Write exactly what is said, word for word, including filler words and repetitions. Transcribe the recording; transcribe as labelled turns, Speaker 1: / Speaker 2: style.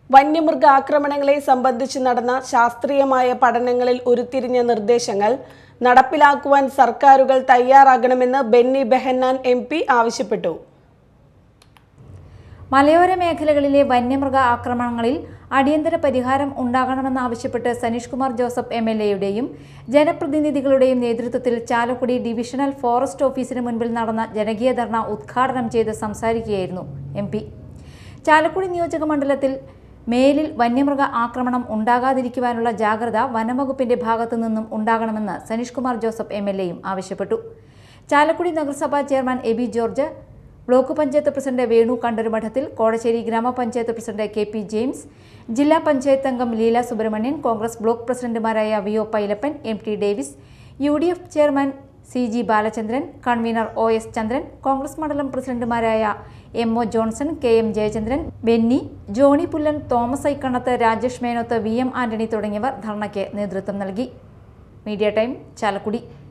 Speaker 1: വന്യമൃഗ ആക്രമണങ്ങളെ സംബന്ധിച്ച് നടന്ന ശാസ്ത്രീയമായ പഠനങ്ങളിൽ ഉരുത്തിരിഞ്ഞ നിർദ്ദേശങ്ങൾ നടപ്പിലാക്കുവാൻ സർക്കാരുകൾ തയ്യാറാകണമെന്ന് ബെന്നി ബെഹന്നാൻ എം പി ആവശ്യപ്പെട്ടു.
Speaker 2: മലയോര മേഖലകളിലെ വന്യമൃഗ ആക്രമണങ്ങളിൽ അടിയന്തര പരിഹാരം ഉണ്ടാകണമെന്നാവശ്യപ്പെട്ട് സനീഷ് കുമാർ ജോസഫ് എം എൽ എയുടെയും ജനപ്രതിനിധികളുടെയും നേതൃത്വത്തിൽ ചാലക്കുടി ഡിവിഷണൽ ഫോറസ്റ്റ് ഓഫീസിന് മുൻപിൽ നടന്ന ജനകീയ ധർണ ഉദ്ഘാടനം ചെയ്ത് സംസാരിക്കുകയായിരുന്നു എം പി. ചാലക്കുടി നിയോജക മണ്ഡലത്തിൽ മേലിൽ വന്യമൃഗ ആക്രമണം ഉണ്ടാകാതിരിക്കുവാനുള്ള ജാഗ്രത വനംവകുപ്പിന്റെ ഭാഗത്തു നിന്നും ഉണ്ടാകണമെന്ന് സനീഷ് കുമാർ ജോസഫ് എം എൽ എയും ആവശ്യപ്പെട്ടു. ചാലക്കുടി നഗരസഭാ chairman A B George, block panchayat president Venu Kandarumadathil, Kodassery ഗ്രാമപഞ്ചായത്ത് പ്രസിഡന്റ് കെ പി ജെയിംസ്, ജില്ലാ പഞ്ചായത്ത് അംഗം ലീല സുബ്രഹ്മണ്യൻ, കോൺഗ്രസ് ബ്ലോക്ക് പ്രസിഡന്റുമാരായ V O Pailappan, M T Davis, U D F chairman C G Balachandran, convener O S Chandran, Congress മണ്ഡലം പ്രസിഡന്റുമാരായ M O Johnson, K M Jayachandran, Benny, Johny Pullan, Thomas Aikkannath, Rajesh Menoth, V M Antony തുടങ്ങിയവർ ധർണയ്ക്ക് നേതൃത്വം നൽകി. Media time, Chalakudy.